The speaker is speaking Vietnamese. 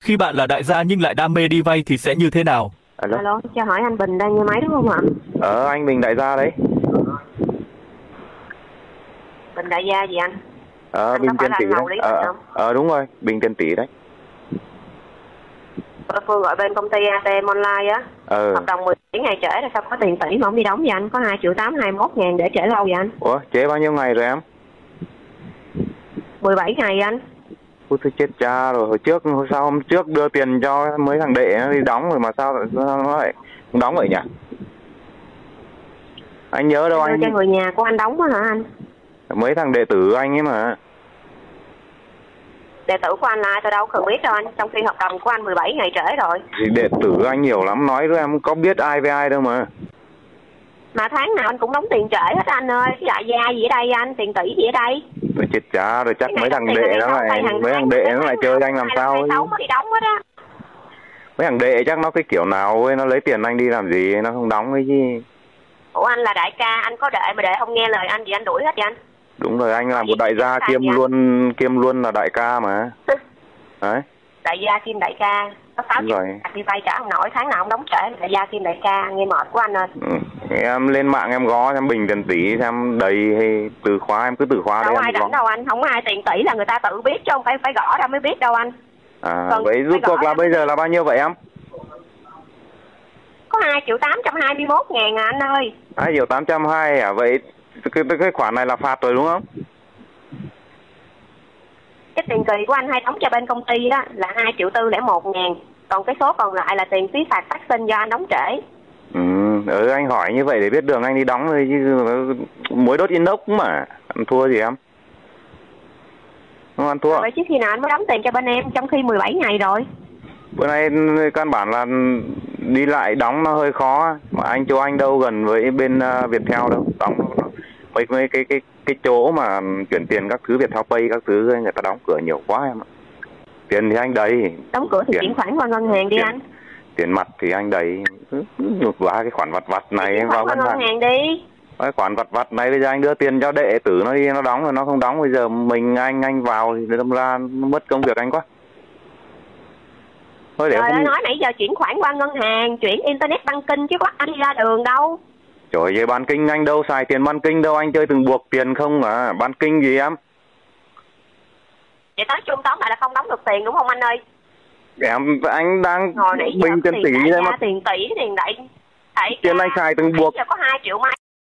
Khi bạn là đại gia nhưng lại đam mê đi vay thì sẽ như thế nào? Alo. Alo, cho hỏi anh Bình đang nghe máy đúng không ạ? Anh Bình đại gia đấy. Bình đại gia gì anh? Anh Bình có phải Tiền là Tỷ anh Ngầu đấy. Lý Bình không? Đúng rồi, Bình Tiền Tỷ đấy. Phương gọi bên công ty ATM Online á. Hợp đồng 17 ngày trễ là sao có tiền tỷ mà không đi đóng vậy anh? Có 2 triệu 821 ngàn để trễ lâu vậy anh? Ủa, trễ bao nhiêu ngày rồi em? 17 ngày anh. Ôi tôi chết cha rồi, hôm trước đưa tiền cho mấy thằng đệ nó đi đóng rồi mà sao nó lại không đóng vậy nhỉ? Anh nhớ đâu Đưa anh. cho người nhà của anh đóng á hả anh? Mấy thằng đệ tử anh ấy mà. Đệ tử của anh là ai tôi đâu cần biết đâu anh, trong khi hợp đồng của anh 17 ngày trễ rồi. Thì đệ tử anh nhiều lắm, nói với em có biết ai với ai đâu mà. Mà tháng nào anh cũng đóng tiền trễ hết anh ơi, cái đại gia gì ở đây anh, tiền tỷ gì ở đây? Tôi chết cha rồi, chắc mấy thằng đệ nó lại chơi anh làm sao ấy. Đi đóng hết á. Mấy thằng đệ chắc nó cái kiểu nào ấy, nó lấy tiền anh đi làm gì, nó không đóng cái gì. Ủa anh là đại ca, anh có đệ mà đệ không nghe lời anh gì anh đuổi hết vậy anh? Đúng rồi, anh là một đại gia kiêm luôn là đại ca mà. Đấy. Đại gia kiêm đại ca, có 6 triệu đi vay trả không nổi, tháng nào không đóng trễ, đại gia kiêm đại ca, nghe mệt của anh ơi. Em lên mạng em gõ xem Bình Tiền Tỷ xem đầy hay từ khóa, em cứ từ khóa đâu đấy. Ai rảnh đâu anh, không ai tiền tỷ là người ta tự biết chứ không phải gõ ra mới biết đâu anh. Vậy rút cuộc là bây giờ là bao nhiêu vậy em? Có 2 triệu 821 ngàn à anh ơi. 2 triệu 820 à? Vậy cái khoản này là phạt rồi đúng không? Cái tiền kỳ của anh hay đóng cho bên công ty đó là 2 triệu 401 ngàn. Còn cái số còn lại là tiền phí phạt phát sinh do anh đóng trễ. Anh hỏi như vậy để biết đường anh đi đóng thôi chứ muối đốt inox mà. Anh thua gì em? Không ăn thua. Vậy chứ khi nào anh mới đóng tiền cho bên em trong khi 17 ngày rồi? Bữa nay căn bản là đi lại đóng nó hơi khó. Mà anh chỗ anh đâu gần với bên Viettel đâu. Đóng mấy cái chỗ mà chuyển tiền các thứ Viettel Pay các thứ người ta đóng cửa nhiều quá em ạ. Tiền thì anh đầy. Đóng cửa thì chuyển khoản qua ngân hàng đi anh. Tiền mặt thì anh đầy. Nhụt quá cái khoản vặt này em vào ngân hàng đi. Cái khoản vặt này bây giờ anh đưa tiền cho đệ tử nó đi nó đóng rồi nó không đóng, bây giờ anh vào thì đâm ra nó mất công việc anh quá. Thôi để nói nãy giờ chuyển khoản qua ngân hàng, chuyển internet banking chứ có anh đi ra đường đâu. Trời ơi, banking anh đâu xài tiền banking đâu, anh chơi từng buộc tiền không mà, banking gì em? Vậy tới chung tóm lại là không đóng được tiền đúng không anh ơi? Anh đang Bình Tiền Tỷ đây mà. Tiền tỷ, tiền đại. Tiền anh xài từng buộc. Giờ có 2 triệu mấy.